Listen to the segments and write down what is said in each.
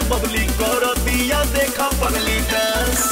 बबली करो दिया देखा पगली डांस।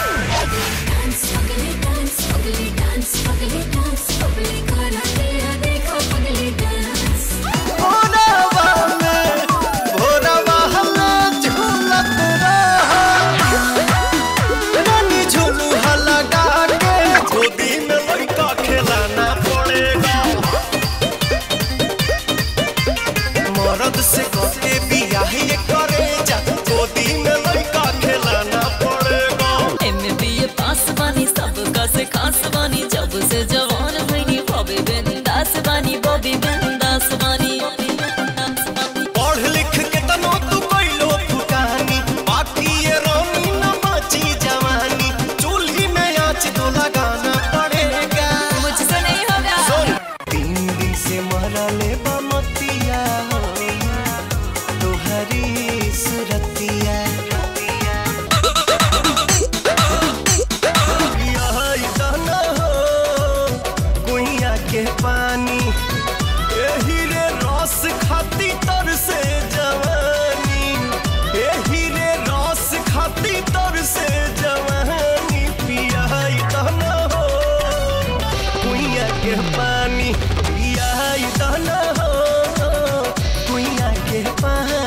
से के बियाह ये करे जा गोदी में लड़का खिलाना पड़ेगा। MBA पास बानी सबका से खास बानी जब से जवान भईनी बॉबी बिंदास बानी बॉबी बिंदास बानी। पढ़ लिख के तनो तू कइलो फुकानी बाकी ये रानी न बची जवानी चूल्ही में आँच तो लगाना पड़ेगा। मुझसे नहीं होगा। सुन 3 दिन से मरा ले बमतिया हरी सुरतिया दाना हो कुइया के पानी एही रे रस खाती तर से जवानी एही रे रस खाती तर से जवानी पिया दाना हो कुइया के पानी पिया दाना हो कुइया के पानी।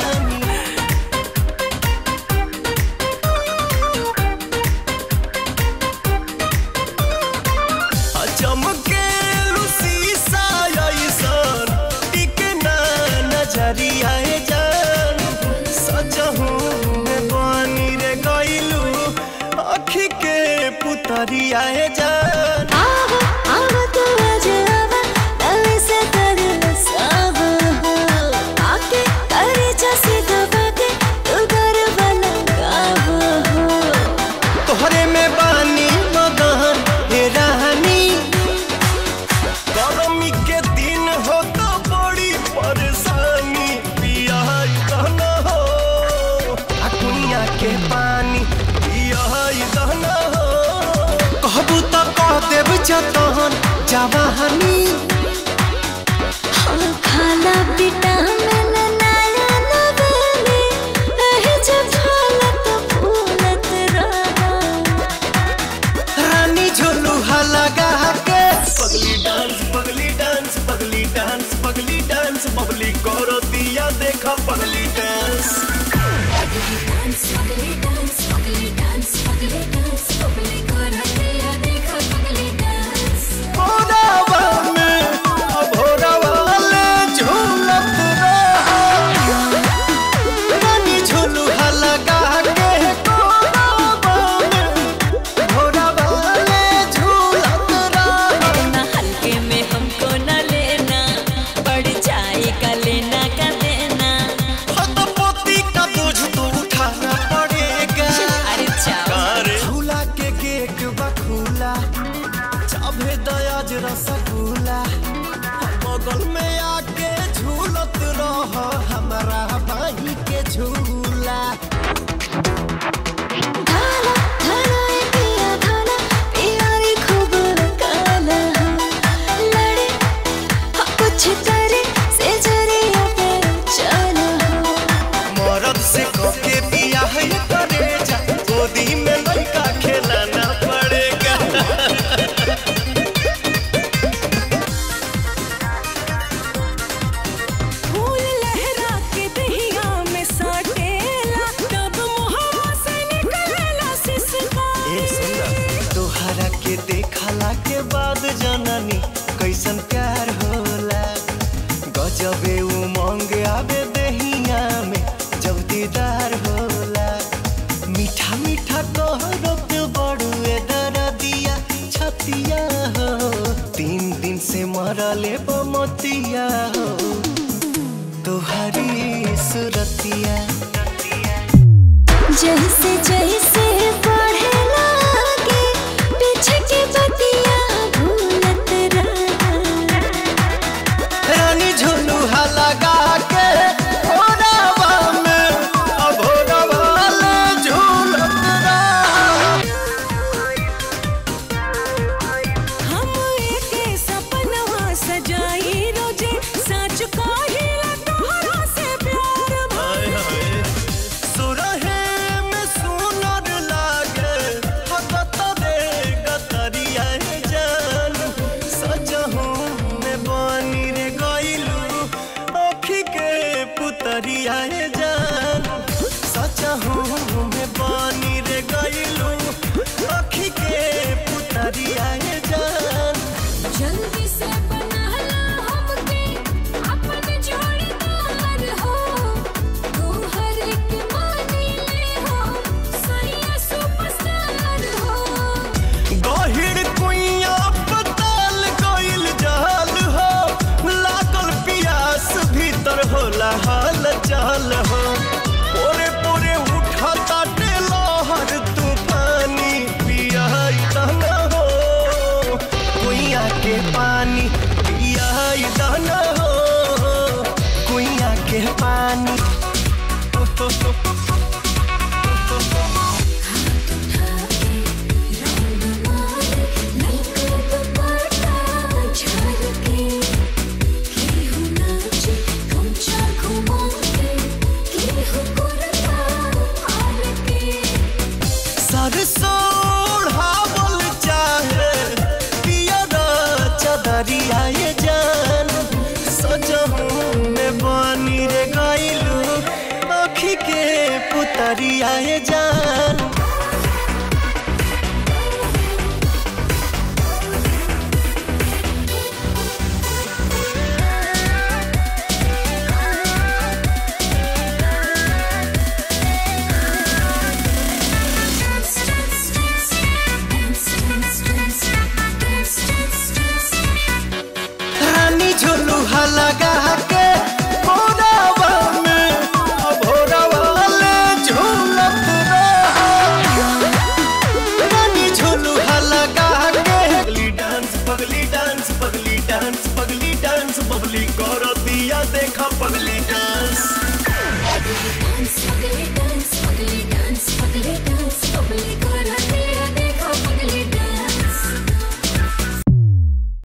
नजरियाए जान सजहूं में बानी रे गइलू अखी के पुतरियाए जान। आवा तो आज आवा तवे से कर सब हो आके करे जैसे दबा के तू घर बना गावा हो। तोहरे में बानी मगन हे रानी गरमी के दिन हो तो बड़ी परेशानी पिया दहना हो कुइया के पानी पिया दहना हो कहबू तो कह देब जतन जवानी। हम खाना बेटा में नया नवेली एही जब हालत फूलत रहा रानी झुलुहा लगा के पगली डांस पगली डांस पगली डांस पगली डांस बबली करो दिया देखा पगली डांस। भोरावा में भोरावा ले झूलत रहा रानी झुलुहा लगा के भोरावा में भोरावा ले झूलत रहा। ना हल्के में हमको न लेना पड़ जाएगा लेना का देना। तो पोती का बोझ तो उठाना पड़ेगा। अरे चाव झूला के केक बखूला चाभे दयाज रसगुल्ला बगल में आके झूलत रह हमारा बाही के झूला। खाना खाना पिया खाना प्यारी खूब काला लड़े कुछ करे से जरिया पे चला मरद से कोके बियाह करे जा गोदी में लड़का खिलाना पड़ेगा। फूल लहरा के दहिया में साटेला तब मुहवा से निकलेला सिसका। ए सुंदर तोहरा के देखला के बाद जननी कैसन प्यार होला गजबे उमंग आवे दहिया में जब दीदार होला मीठा मीठा तोहरो पे बड़ुए दरदिया छतिया हो 3 दिन से मरले बमतिया हो तोहरी सुरतिया। जैसे जैसे बढ़े लागे पीछे के बतिया भूलत रहा रानी झुलुहा लगा के भोरावा में भोरावा ले झूलत रहा। हम एक सपनवा सजाई रोजे सच काहिला तोहरा से प्यार हाय हाय सुर सोढ़ावल चाहे पियरा चदरिया ये जान सजहू में बनी रे गइलू आँखी के पुतरिया ये जान। झुलुहा लगा के भोरावा में भोरावा ले झूलत रानी झुलुहा लगा के पगली डांस पगली डांस पगली डांस पगली डांस बबली कर दिया देखा पगली डांस। पगली डांस पगली डांस पगली